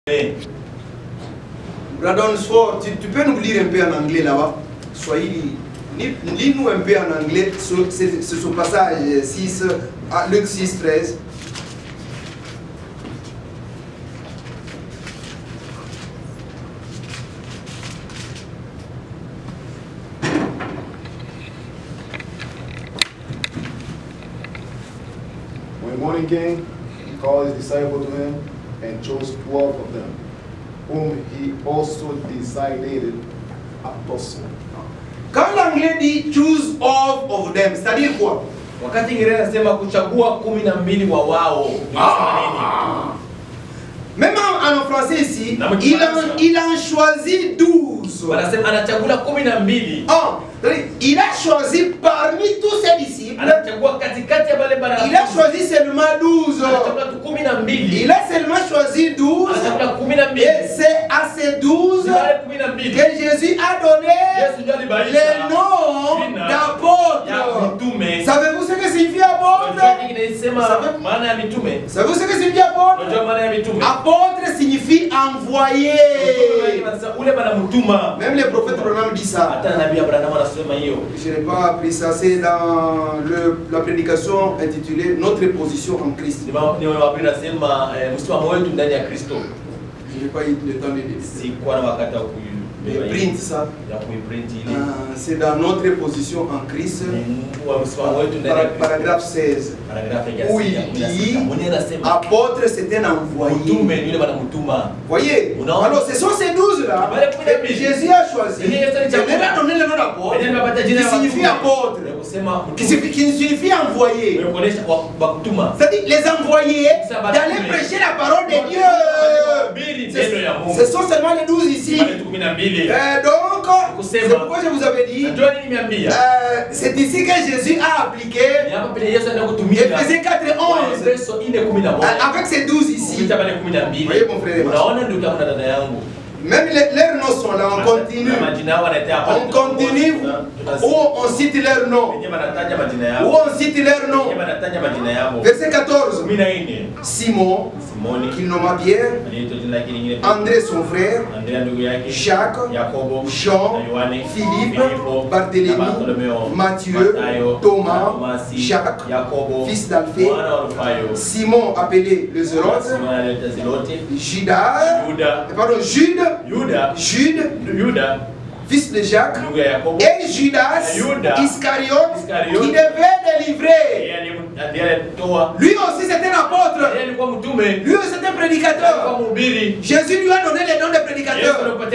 Radon Sport, tu peux nous lire un peu en anglais là-bas? Swahili. Lis-nous un peu en anglais c'est ce passage 6, Luc 6, 13. When morning came, he called his disciples to him and chose 12 of them, whom he also designated apostles. Quand l'anglais dit choose all of them, c'est-à-dire quoi? Wakati Kiingereza nasema kuchagua 12 wa wao. Même en français ici, il en choisit 12. Wanasema anachagua 12. Il a choisi parmi tous ses disciples. Anachagua katikati ya wale baraza. Il a choisi seulement 12. Anachagua 12. Il a seulement choisi 12. Anachagua 12. Et c'est à ces 12 que Jésus a donné le nom d'apôtre. Savez-vous ce que signifie apôtre? Savez-vous ce que signifie apôtre? Apôtre signifie envoyé. Même les prophètes Branham disent ça. Je n'ai pas appris ça, c'est dans la prédication intitulée Notre position en Christ. Je n'ai pas eu le temps de print ça. C'est dans Notre position en Christ, paragraphe 16, où il dit apôtre c'est un envoyé. Voyez? Alors ce sont ces 12 là que Jésus a choisi. Il a donné le nom d'apôtre qui signifie apôtre, qui signifie envoyé. C'est-à-dire les envoyés d'aller prêcher la parole de Dieu. Ce sont seulement les 12 ici. Donc, c'est pourquoi je vous avais dit, c'est ici que Jésus a appliqué Ephésiens 4 et 11 avec ces 12 ici. Vous voyez mon frère et ma soeur. Même leurs noms sont là, on continue. On continue où on cite leurs noms. Où on cite leurs noms. Verset 14. Simon, qu'il nomma Pierre, André son frère, Jacques, Jean, Philippe, Barthélemy, Matthieu, Thomas, Jacques, fils d'Alphée, Simon appelé le Zélote, Jude, fils de Jacques, et Judas Iscariote, qui devait délivrer. Lui aussi c'était un apôtre. Lui aussi c'était un prédicateur. Jésus lui a donné les noms de prédicateur,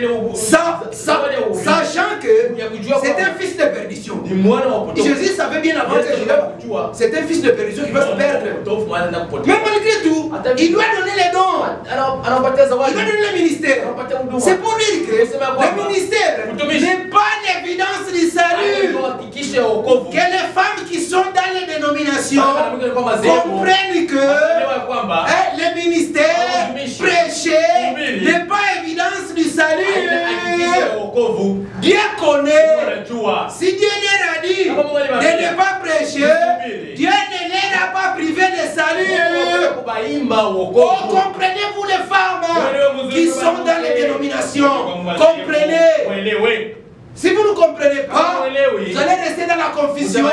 sachant que c'est un fils de perdition. Jésus savait bien avant que c'est un fils de perdition qui va se perdre. Mais malgré tout, il lui a donné les dons. Il lui a donné le ministère. C'est pour dire que le ministère n'est pas l'évidence du salut. Que les femmes qui sont dans les dénominations comprennent que le ministère prêché n'est pas évidence du salut. Dieu connaît. Si Dieu leur a dit de ne pas prêcher, Dieu ne leur a pas privé de salut. Comprenez-vous les femmes qui sont dans les dénominations? Comprenez. Si vous ne comprenez pas, vous allez rester dans la confusion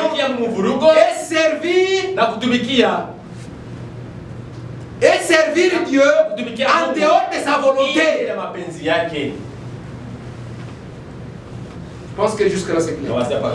et servir Dieu en dehors de sa volonté. Je pense que jusque là c'est clair.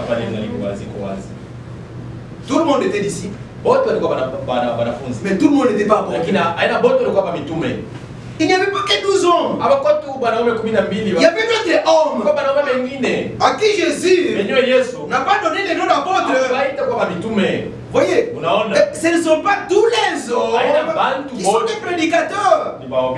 Tout le monde était disciple, mais tout le monde n'était pas apôtre. Il n'y avait pas que 12 hommes. Il y avait d'autres hommes à qui Jésus n'a pas donné le nom d'apôtre. Voyez, ce ne sont pas tous les hommes qui sont des prédicateurs. Non.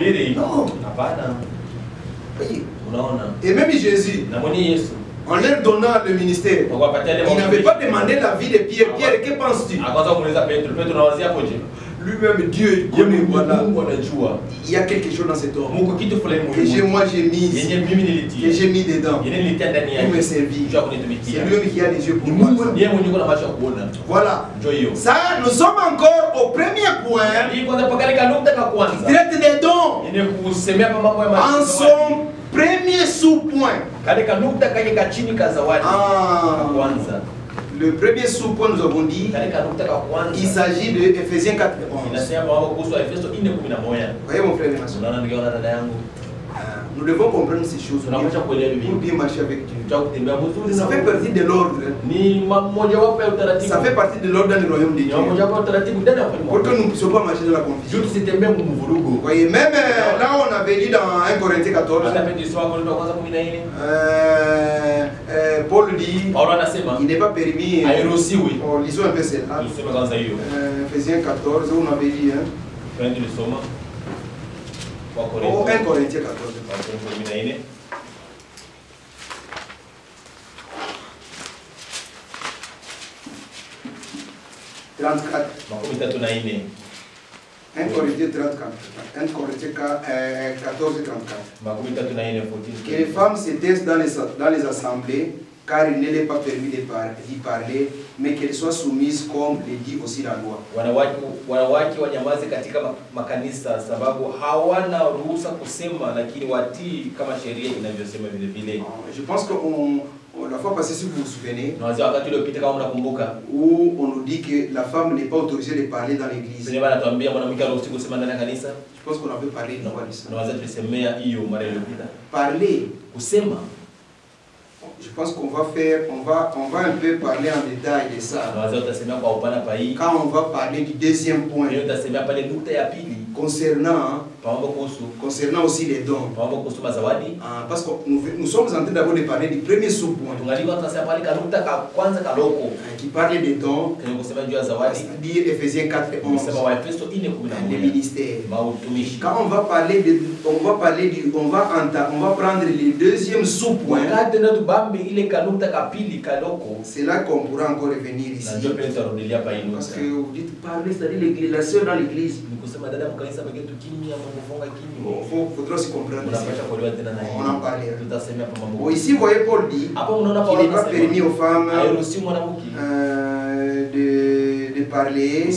Voyez. Et même Jésus, en leur donnant le ministère, il n'avait pas demandé la vie de Pierre. Pierre, que penses-tu? lui-même Dieu connaît, voilà. Il y a quelque chose dans cet homme que moi j'ai mis, que j'ai mis dedans pour me servir. C'est lui qui a les yeux pour moi. Voilà. Ça, nous sommes encore au premier point. Il traite des dons. En son premier sous-point. Le premier sous-point, nous avons dit, il s'agit de Ephésiens 4:11. Voyez mon frère et ma soeur, nous devons comprendre ces choses pour bien marcher avec Dieu. Ça fait partie de l'ordre. Ça fait partie de l'ordre dans le royaume de Dieu. Pour que nous ne puissions pas marcher dans la confusion. Vous voyez, même là on avait dit dans 1 Corinthiens 14, Paul dit il n'est pas permis. Lisons un peu celle-là. Ephésiens 14, on avait dit. Oh, 1 Corinthiens 14. 34. 1 Corinthiens 34. 1 Corinthiens 14 et 34. Que les femmes se taisent dans les assemblées, car il ne les est pas permis d'y parler, mais qu'elles soient soumises comme le dit aussi la loi. Wanawake wanyamaze katika makanisa sababu hawana ruhusa kusema, lakini watii kama sheria inavyosema vile vile. Je pense que la fois passée, si vous vous souvenez, où on nous dit que la femme n'est pas autorisée de parler dans l'église. Je pense qu'on avait parlé de ça. Parler. Je pense qu'on va un peu parler en détail de ça. Quand on va parler du deuxième point, concernant aussi les dons. Parce que nous sommes en train d'abord de parler du premier sous-point qui parle des dons, c'est-à-dire Ephésiens 4:11, les ministères. Quand on va prendre le deuxième sous-point, c'est là qu'on pourra encore revenir ici. Parce que vous dites parler, c'est-à-dire la sœur dans l'église. Il faudra aussi comprendre. On en parlera. Bon, ici, vous voyez, Paul dit qu'il n'est pas permis aux femmes de parler.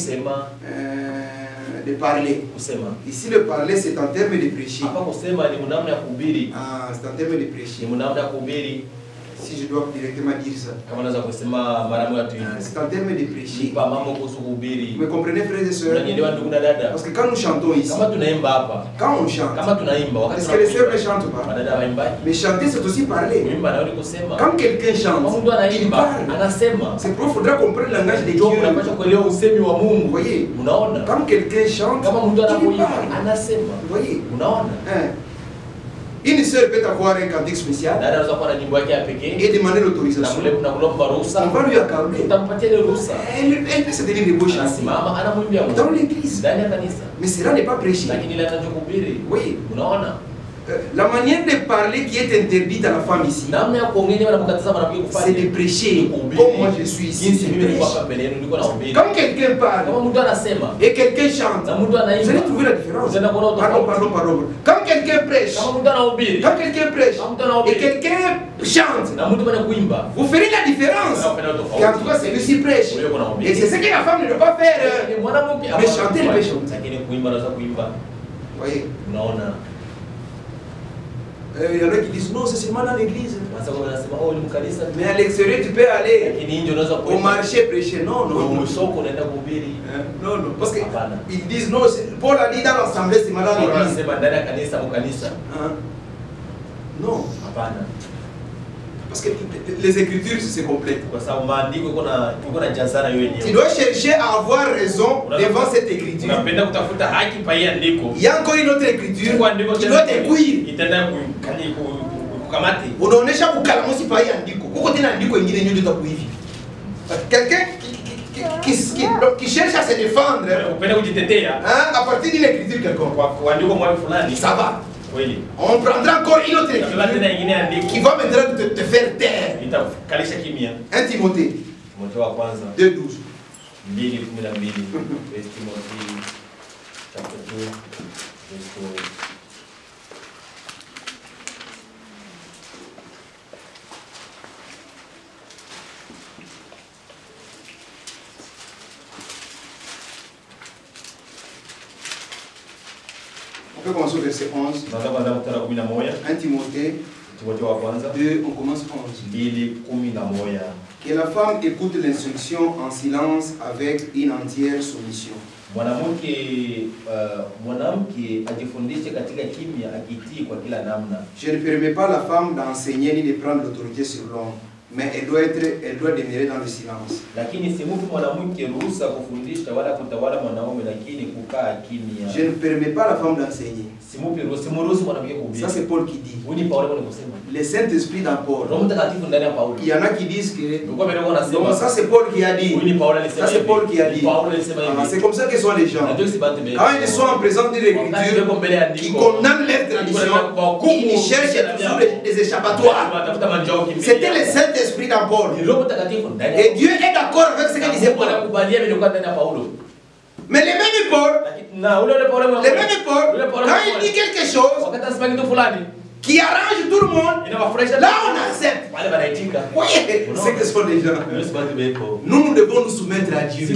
De parler. Ici, le parler, c'est en termes de prêcher. C'est en termes de prêcher. Si je dois directement dire ça. C'est en termes de prêcher. Vous me comprenez, frères et sœurs? Parce que quand nous chantons ici, quand on chante, est-ce que les sœurs ne chantent pas? Mais chanter, c'est aussi parler. Quand quelqu'un chante, il parle. C'est pour il faudra comprendre le langage de Dieu. Vous voyez? Quand quelqu'un chante, il parle. Vous voyez? Une sœur peut avoir un cantique spécial et demander l'autorisation. On va lui accorder. Elle peut se tenir debout dans l'église. Mais cela n'est pas prêché. Oui. La manière de parler qui est interdite à la femme ici, c'est de prêcher. Comme moi je suis ici, quand quelqu'un parle et quelqu'un chante, vous allez trouver la différence. Pardon. Quand quelqu'un prêche, et quelqu'un chante, vous ferez la différence. Et en tout cas, celui-ci prêche. Et c'est ce que la femme ne doit pas faire. Mais chanter, elle peut chanter. Vous voyez? Il y en a qui disent non, c'est seulement dans l'église. Mais à l'extérieur, tu peux aller au marché prêcher. Non. Parce qu'ils disent non, Paul a dit dans l'assemblée, c'est malade. Non. Parce que les écritures se complètent. Tu dois chercher à avoir raison devant cette écriture. Il y a encore une autre écriture qui doit te cuire. Quelqu'un qui cherche à se défendre à partir d'une écriture quelconque, ça va. Oui. On prendra encore une autre écriture qui va maintenant te faire taire. 1 Timothée 2:12. 2:12, First Timothy chapter 2, verse 12. On peut commencer au verset 11. 1 Timothée 2, on commence 11. Que la femme écoute l'instruction en silence avec une entière soumission. Je ne permets pas la femme d'enseigner ni de prendre l'autorité sur l'homme, mais elle doit demeurer dans le silence. Je ne permets pas la femme d'enseigner. Ça c'est Paul qui dit. Le Saint-Esprit dans Paul. Il y en a qui disent que non, ça c'est Paul qui a dit. Ça c'est Paul qui a dit. C'est comme ça que sont les gens. Quand ils sont en présence de l'Écriture, qui condamnent leur tradition, ils cherchent toujours des échappatoires. C'était le Saint-Esprit dans Paul. Et Dieu est d'accord avec ce que disait Paul. Mais les mêmes Paul, quand il dit quelque chose qui arrange tout le monde, là on accepte. Voyez, c'est que ce sont les gens. Nous devons nous soumettre à Dieu.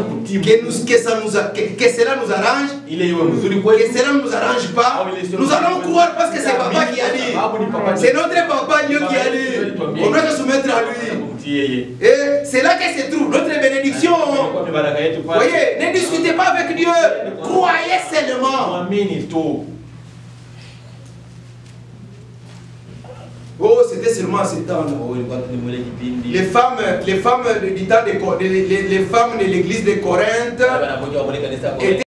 Que cela nous arrange, que cela ne nous arrange pas. Nous allons croire parce que c'est papa qui a dit. C'est notre papa Dieu qui a dit. On doit se soumettre à lui. Et c'est là que se trouve notre bénédiction. Voyez, ne discutez pas avec Dieu. Croyez seulement. Oh, c'était seulement à ce temps. Les femmes du temps les femmes de l'église de Corinthe étaient